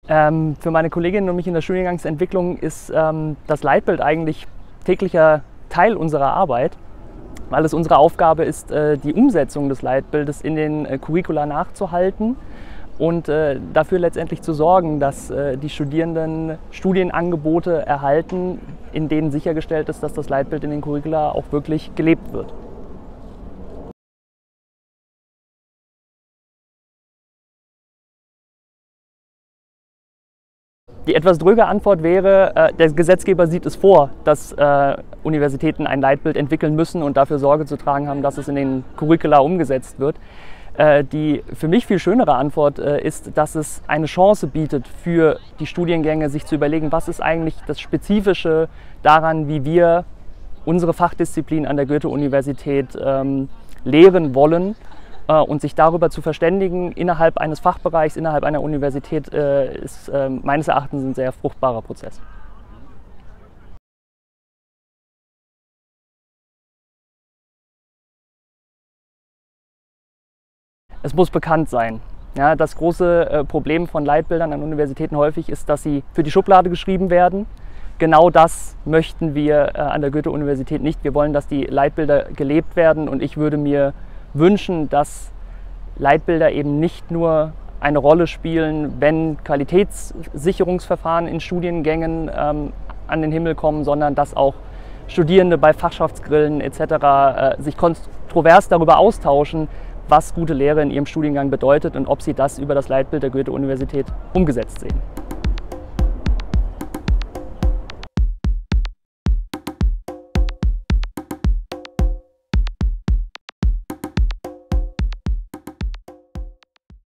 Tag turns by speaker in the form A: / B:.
A: Für meine Kolleginnen und mich in der Studiengangsentwicklung ist das Leitbild eigentlich täglicher Teil unserer Arbeit, weil es unsere Aufgabe ist, die Umsetzung des Leitbildes in den Curricula nachzuhalten und dafür letztendlich zu sorgen, dass die Studierenden Studienangebote erhalten, in denen sichergestellt ist, dass das Leitbild in den Curricula auch wirklich gelebt wird. Die etwas dröge Antwort wäre, der Gesetzgeber sieht es vor, dass Universitäten ein Leitbild entwickeln müssen und dafür Sorge zu tragen haben, dass es in den Curricula umgesetzt wird. Die für mich viel schönere Antwort ist, dass es eine Chance bietet für die Studiengänge, sich zu überlegen, was ist eigentlich das Spezifische daran, wie wir unsere Fachdisziplin an der Goethe-Universität lehren wollen. Und sich darüber zu verständigen innerhalb eines Fachbereichs, innerhalb einer Universität, ist meines Erachtens ein sehr fruchtbarer Prozess. Es muss bekannt sein. Ja, das große Problem von Leitbildern an Universitäten häufig ist, dass sie für die Schublade geschrieben werden. Genau das möchten wir an der Goethe-Universität nicht. Wir wollen, dass die Leitbilder gelebt werden, und ich würde mir wünschen, dass Leitbilder eben nicht nur eine Rolle spielen, wenn Qualitätssicherungsverfahren in Studiengängen an den Himmel kommen, sondern dass auch Studierende bei Fachschaftsgrillen etc. Sich kontrovers darüber austauschen, was gute Lehre in ihrem Studiengang bedeutet und ob sie das über das Leitbild der Goethe-Universität umgesetzt sehen.